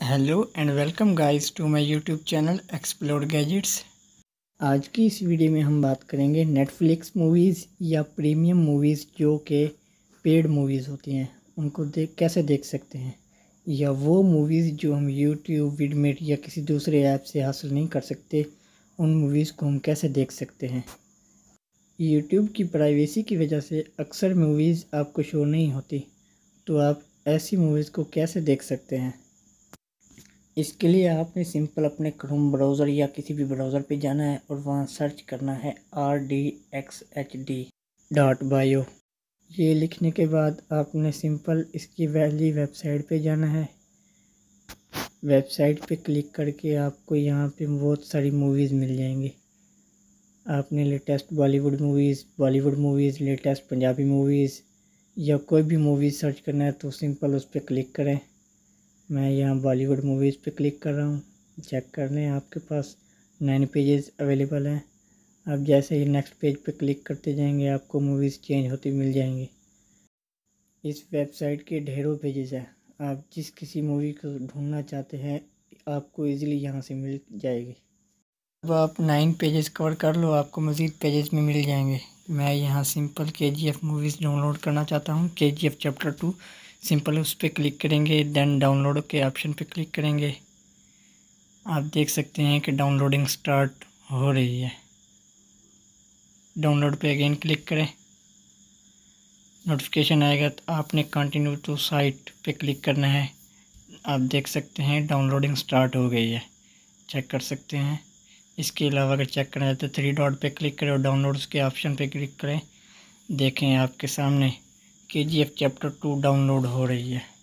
Hello and welcome guys to my YouTube channel explore gadgets. आज की इस video में हम बात करेंगे नेटफ्लिक्स मूवीज़ या प्रीमियम मूवीज़ जो कि पेड मूवीज़ होती हैं उनको कैसे देख सकते हैं, या वो मूवीज़ जो हम यूट्यूब विडमेट या किसी दूसरे ऐप से हासिल नहीं कर सकते उन मूवीज़ को हम कैसे देख सकते हैं। यूट्यूब की प्राइवेसी की वजह से अक्सर मूवीज़ आपको शो नहीं होती, तो आप ऐसी मूवीज़ को कैसे देख सकते हैं। इसके लिए आपने सिंपल अपने क्रोम ब्राउज़र या किसी भी ब्राउज़र पे जाना है और वहाँ सर्च करना है rdxhd.bio। ये लिखने के बाद आपने सिंपल इसकी वाली वेबसाइट पे जाना है। वेबसाइट पे क्लिक करके आपको यहाँ पे बहुत सारी मूवीज़ मिल जाएंगी। आपने latest Bollywood movies, latest Punjabi movies या कोई भी मूवीज़ सर्च करना है तो सिंपल उस पर क्लिक करें। मैं यहाँ बॉलीवुड मूवीज़ पे क्लिक कर रहा हूँ। चेक कर लें, आपके पास 9 पेजेस अवेलेबल हैं। आप जैसे ही नेक्स्ट पेज पे क्लिक करते जाएंगे आपको मूवीज़ चेंज होती मिल जाएंगी। इस वेबसाइट के ढेरों पेजेस हैं, आप जिस किसी मूवी को ढूंढना चाहते हैं आपको इजीली यहाँ से मिल जाएगी। अब आप 9 पेजेस कवर कर लो, आपको मज़ीद पेजेस में मिल जाएंगे। मैं यहाँ सिंपल KGF मूवीज़ डाउनलोड करना चाहता हूँ, KGF चैप्टर 2। सिंपल उस पर क्लिक करेंगे, देन डाउनलोड के ऑप्शन पे क्लिक करेंगे। आप देख सकते हैं कि डाउनलोडिंग स्टार्ट हो रही है। डाउनलोड पे अगेन क्लिक करें, नोटिफिकेशन आएगा तो आपने कंटिन्यू टू साइट पे क्लिक करना है। आप देख सकते हैं डाउनलोडिंग स्टार्ट हो गई है, चेक कर सकते हैं। इसके अलावा अगर चेक करना है तो 3 डॉट पे क्लिक करें और डाउनलोड्स के ऑप्शन पे क्लिक करें। देखें आपके सामने KGF चैप्टर 2 डाउनलोड हो रही है।